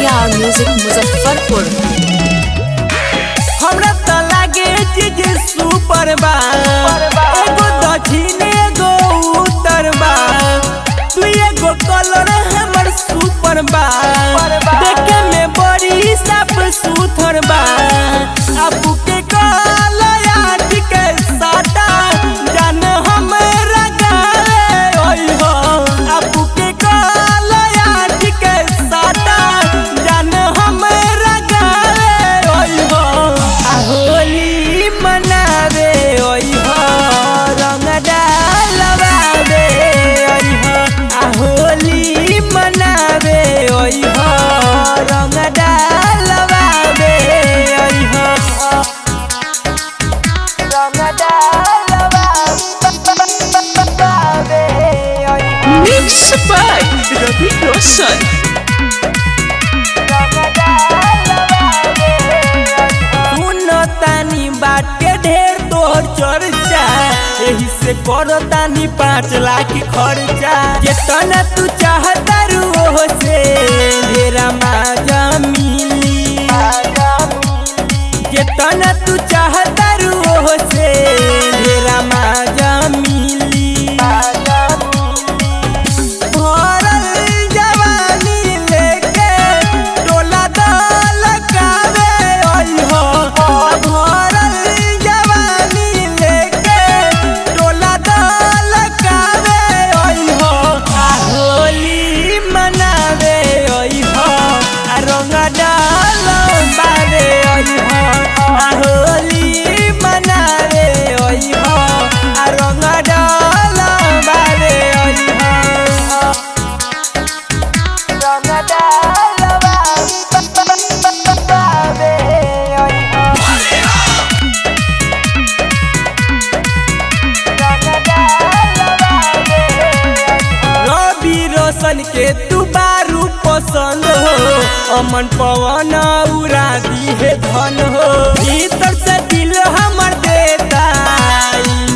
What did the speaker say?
AR Music Muzaffarpur. हमरा त लागे चीज सुपर बा, एगो दक्षिण एगो उत्तर बा, तू एगो कलर हमर सुपर बा, देखे में बड़ी साफ सुथर बा। अबू के कलया के साटा जान हमरा गावे ओइ हो, अबू के कलया के साटा जान हमरा गावे ओइ हो। होली मनावे ओइ हो, रंग डालवावे ओइ हो, होली मनावे ओइ हो, रंग डालवावे ओइ हो, रंग डालवावे ओइ हो। Mixed by Ravi Roshan। तानी बाटे ढेर तोहर चर्चा, यही से करो तानी 5 लाख खर्चा। जितना तू चाहता रू ओहो से ढेरा माजा मिली, जितना तू चाहता रू ओहो से ढेरा माजा मिली। भरल जवानी लेके टोला दल कावे ओइ हो, भरल जवानी लेके टोला दल कावे ओइ हो। होली मनावे ओइ हो, रंग डालवावे ओइ हो, होली मनावे ओइ हो, रंग डालवावे ओइ हो, रंग डालवावे ओइ हो। रवि रोशन के तू बारू पसंद हो, अमन पवन उड़ा दी है धन हो, भीतर से दिल हमर देता